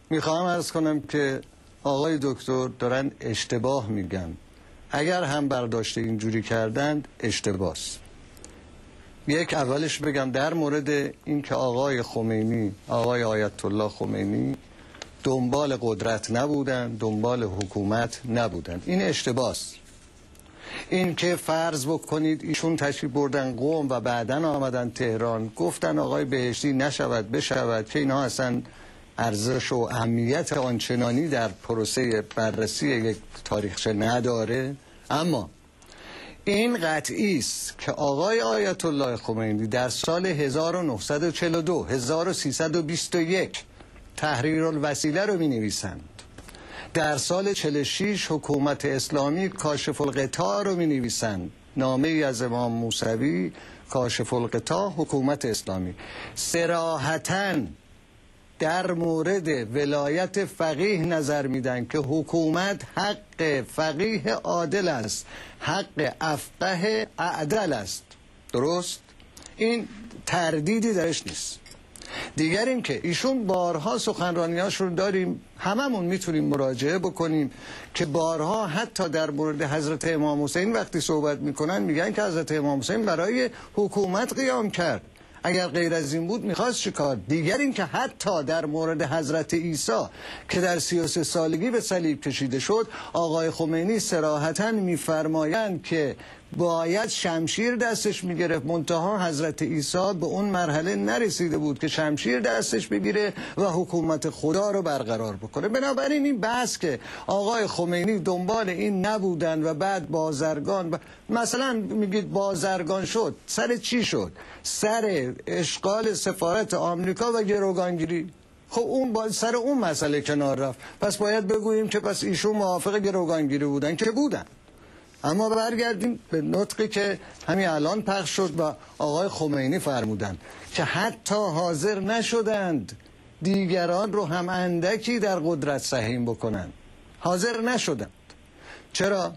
میخواهم عرض کنم که آقای دکتر دارن اشتباه میگن. اگر هم برداشت اینجوری کردند اشتباهست. یک اولش بگم در مورد اینکه آقای خمینی، آقای آیت الله خمینی دنبال قدرت نبودن، دنبال حکومت نبودن، این اشتباهست. این که فرض بکنید ایشون تشریف بردن قم و بعداً آمدن تهران گفتن آقای بهشتی نشود بشود، که اینها اصلا ارزش و اهمیت آنچنانی در پروسه بررسی یک تاریخچه نداره. اما این قطعی است که آقای آیت الله خمینی در سال 1942 1321 تحریر الوسیله رو می نویسند. در سال 46 حکومت اسلامی کاشف الغطا رو می نویسند. نامه ای از امام موسوی کاشف الغطا حکومت اسلامی. صراحتاً در مورد ولایت فقیه نظر میدن که حکومت حق فقیه عادل است، حق افقه اعدل است. درست؟ این تردیدی درش نیست. دیگر این که ایشون بارها سخنرانیاش رو داریم، هممون میتونیم مراجعه بکنیم که بارها حتی در مورد حضرت امام حسین وقتی صحبت میکنن میگن که حضرت امام حسین برای حکومت قیام کرد، اگر غیر از این بود میخواست چیکار؟ دیگر این که حتی در مورد حضرت عیسی که در 33 سالگی به صلیب کشیده شد، آقای خمینی صراحتاً میفرمایند که باید شمشیر دستش میگرفت، منتها حضرت عیسی به اون مرحله نرسیده بود که شمشیر دستش بگیره و حکومت خدا رو برقرار بکنه. بنابراین این بحث که آقای خمینی دنبال این نبودن و بعد بازرگان مثلا میگید بازرگان شد، سر چی شد؟ سر اشغال سفارت آمریکا و گروگانگیری. خب اون سر اون مسئله کنار رفت، پس باید بگوییم که پس ایشون موافق گروگانگیری بودن که بودن. اما برگردیم به نطقی که همین الان پخش شد و آقای خمینی فرمودند که حتی حاضر نشدند دیگران رو هم اندکی در قدرت سهیم بکنند. حاضر نشدند. چرا؟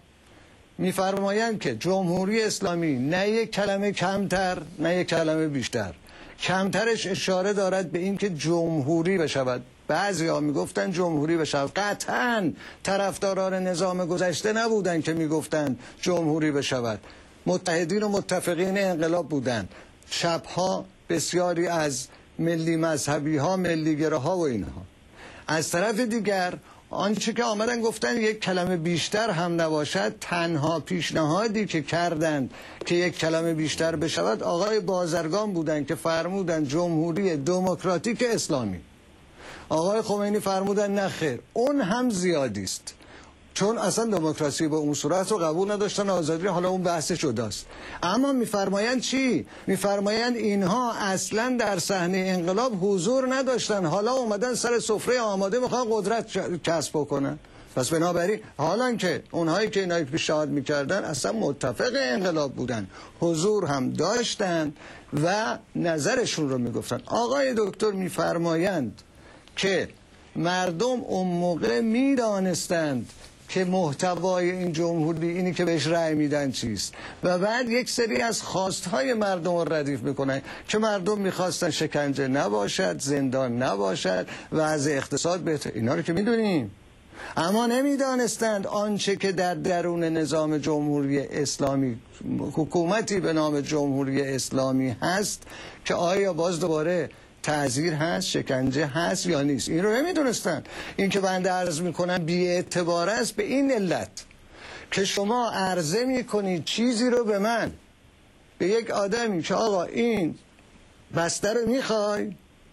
میفرمایند که جمهوری اسلامی نه یک کلمه کمتر نه یک کلمه بیشتر، کمترش اشاره دارد به این که جمهوری بشود. بعضی ها میگفتن جمهوری بشود، قطعا طرفداران نظام گذشته نبودن که میگفتن جمهوری بشود. متحدین و متفقین انقلاب بودن. شبها بسیاری از ملی مذهبی ها، ملی گراها و اینها. از طرف دیگر آنچه که آمدن گفتن یک کلمه بیشتر هم نباشد، تنها پیشنهادی که کردند که یک کلمه بیشتر بشود آقای بازرگان بودند که فرمودن جمهوری دموکراتیک اسلامی. آقای خمینی فرمودن نه خیر، اون هم زیادی است، چون اصلا دموکراسی به اون صورت رو قبول نداشتن، آزادی، حالا اون بحث جداست. اما میفرمایند چی؟ میفرمایند اینها اصلا در صحنه انقلاب حضور نداشتن، حالا اومدن سر سفره آماده میخوان قدرت کسب بکنن. پس بنابراین حالا که اونهایی که اینایی پیشنهاد میکردن اصلا متفق انقلاب بودن، حضور هم داشتن و نظرشون رو میگفتن. آقای دکتر میفرمایند که مردم اون موقع میدانستند که محتوای این جمهوری اینی که بهش رأی میدن چیست و بعد یک سری از خواستهای مردم رو ردیف میکنن که مردم میخواستن شکنجه نباشد، زندان نباشد، وضع اقتصاد بهتر، اینا رو که میدونیم. اما نمیدانستند آنچه که در درون نظام جمهوری اسلامی حکومتی به نام جمهوری اسلامی هست که آیا باز دوباره تعزیر هست، شکنجه هست یا نیست، این رو نمیدونستن. این که بنده عرض میکنم بی‌اعتبار است به این علت که شما عرضه میکنید چیزی رو به من، به یک آدمی که آقا این بسته رو میخوای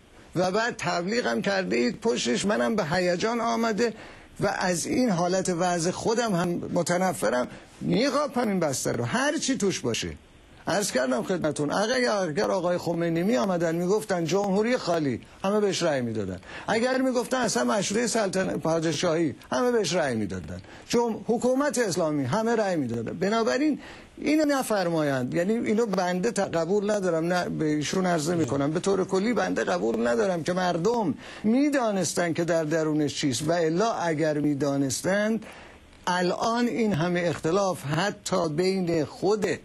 و بعد تبلیغ هم کرده اید پشتش، منم به هیجان آمده و از این حالت وضع خودم هم متنفرم، میخوام این بسته رو هر چی توش باشه. عرض کردم خدمتون اگر آقای خمینی می آمدن میگفتن جمهوری خالی، همه بهش رأی میدادن. اگر میگفتن اصلا مشروطه سلطنت پادشاهی، همه بهش رأی میدادن. حکومت اسلامی، همه رأی میدادن. بنابراین اینو نفرمایند، یعنی اینو بنده قبول ندارم، نه به ایشون عرض میکنم، به طور کلی بنده قبول ندارم که مردم میدانستن که در درونش چیست و الا اگر میدانستند الان این همه اختلاف حتی بین خود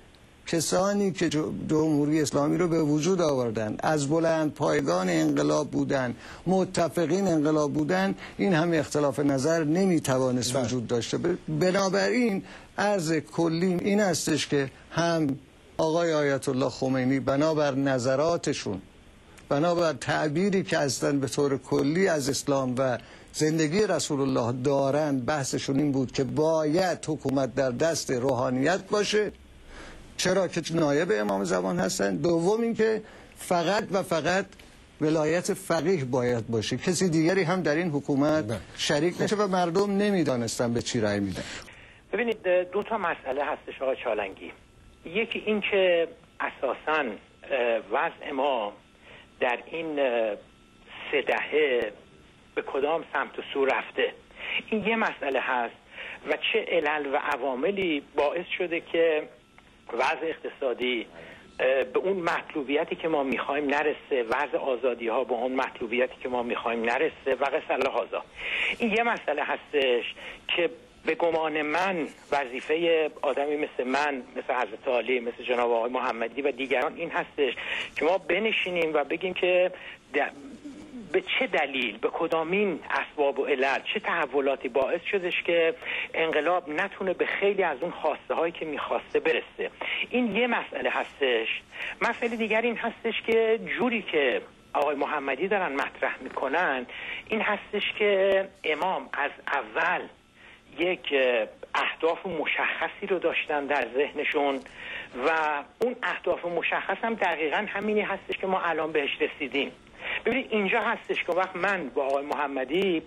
کسانی که جمهوری اسلامی رو به وجود آوردن، از بلند پایگان انقلاب بودن، متفقین انقلاب بودن، این همه اختلاف نظر نمیتوانست وجود داشته. بنابراین عرض کلیم این هستش که هم آقای آیت الله خمینی بنابر نظراتشون، بنابر تعبیری که اصلا به طور کلی از اسلام و زندگی رسول الله دارن، بحثشون این بود که باید حکومت در دست روحانیت باشه، چرا که نایب امام زمان هستن. دوم این که فقط و فقط ولایت فقیه باید باشه، کسی دیگری هم در این حکومت شریک نشه و مردم نمیدانستن به چی رأی میدن. ببینید دو تا مسئله هستش آقای چالنگی. یکی این که اساساً وضع ما در این 3 دهه به کدام سمت و سو رفته، این یه مسئله هست و چه علل و عواملی باعث شده که وضع اقتصادی به اون مطلوبیتی که ما میخوایم نرسه، وضع آزادی ها به اون مطلوبیتی که ما میخوایم نرسه و غسل هازا. این یه مسئله هستش که به گمان من وظیفه آدمی مثل من، مثل حضرت علی، مثل جناب آقای محمدی و دیگران این هستش که ما بنشینیم و بگیم که به چه دلیل، به کدامین اسباب و علل، چه تحولاتی باعث شدش که انقلاب نتونه به خیلی از اون خواسته هایی که میخواسته برسه. این یه مسئله هستش. مسئله دیگر این هستش که جوری که آقای محمدی دارن مطرح میکنن این هستش که امام از اول یک اهداف مشخصی رو داشتن در ذهنشون و اون اهداف مشخص هم دقیقاً همینی هستش که ما الان بهش رسیدیم. ببینید اینجا هستش که وقت من با آقای محمدی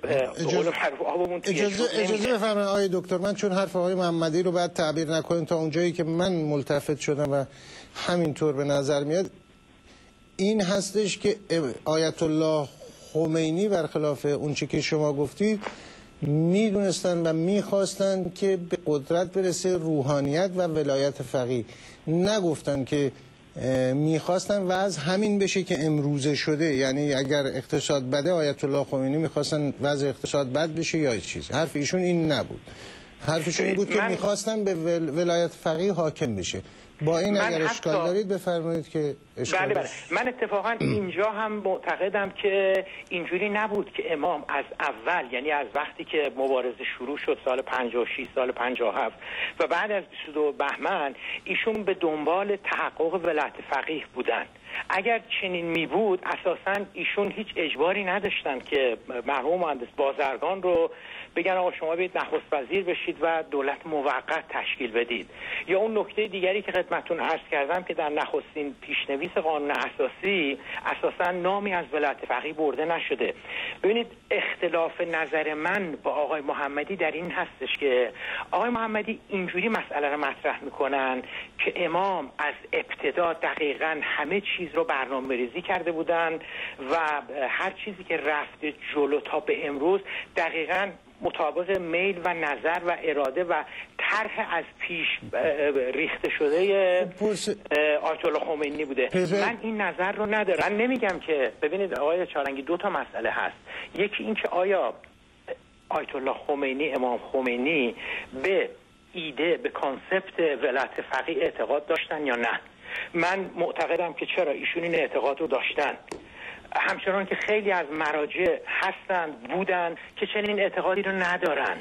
اجازه بفرمایید آقای دکتر، من چون حرف آقای محمدی رو باید تعبیر نکنیم تا اونجایی که من ملتفت شدم و همینطور به نظر میاد این هستش که آیت الله خمینی برخلاف اون چی که شما گفتید میدونستن و میخواستن که به قدرت برسه روحانیت و ولایت فقیه، نگفتن که میخواستن وضع همین بشه که امروزه شده. یعنی اگر اقتصاد بده آیت الله خمینی میخواستن وضع اقتصاد بد بشه یا چیز. حرف ایشون این نبود، حرفشون این بود که میخواستن به ولایت فقیه حاکم بشه. با این اگر اشکال دارید بفرمایید که اشکال بله. من اتفاقا اینجا هم معتقدم که اینجوری نبود که امام از اول، یعنی از وقتی که مبارزه شروع شد سال 56 سال 57 و بعد از 22 بهمن ایشون به دنبال تحقق ولایت فقیه بودن. اگر چنین می بود اساساً ایشون هیچ اجباری نداشتن که مرحوم مهندس بازرگان رو بگن آقا شما برید نخست وزیر بشید و دولت موقت تشکیل بدید. یا اون نکته دیگری که خدمتتون عرض کردم که در نخستین پیشنویس قانون اساسی اساساً نامی از ولایت فقیه برده نشده. ببینید اختلاف نظر من با آقای محمدی در این هستش که آقای محمدی اینجوری مسئله رو مطرح میکنن که امام از ابتدا دقیقاً همه چیز رو برنامه‌ریزی کرده بودن و هر چیزی که رفته جلو تا به امروز دقیقاً مطابق میل و نظر و اراده و طرح از پیش ریخته شده آیت الله خمینی بوده. من این نظر رو ندارم. من نمیگم که ببینید آقای چالنگی دو تا مسئله هست. یکی این که آیا آیت الله خمینی، امام خمینی به ایده، به کانسپت ولایت فقیه اعتقاد داشتن یا نه. من معتقدم که چرا ایشون این اعتقاد رو داشتن، همچنان که خیلی از مراجع هستند بودن که چنین اعتقادی رو ندارن.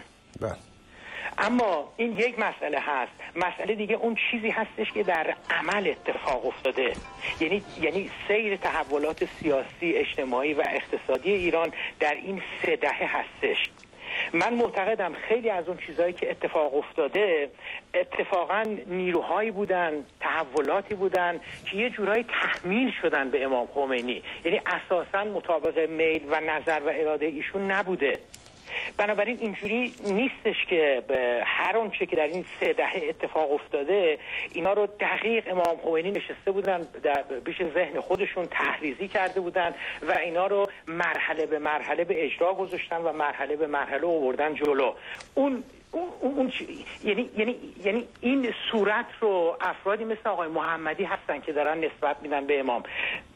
اما این یک مسئله هست. مسئله دیگه اون چیزی هستش که در عمل اتفاق افتاده، یعنی سیر تحولات سیاسی، اجتماعی و اقتصادی ایران در این 3 دهه هستش. من معتقدم خیلی از اون چیزهایی که اتفاق افتاده اتفاقا نیروهایی بودن، تحولاتی بودن که یه جورایی تحمیل شدن به امام خمینی، یعنی اساسا مطابق میل و نظر و اراده ایشون نبوده. بنابراین اینجوری نیستش که هر اون چه که در این 3 دهه اتفاق افتاده اینا رو دقیق امام خمینی نشسته بودن در پیش ذهن خودشون تحریزی کرده بودن و اینا رو مرحله به مرحله به اجرا گذاشتن و مرحله به مرحله آوردن جلو. یعنی این صورت رو افرادی مثل آقای محمدی هستن که دارن نسبت میدن به امام.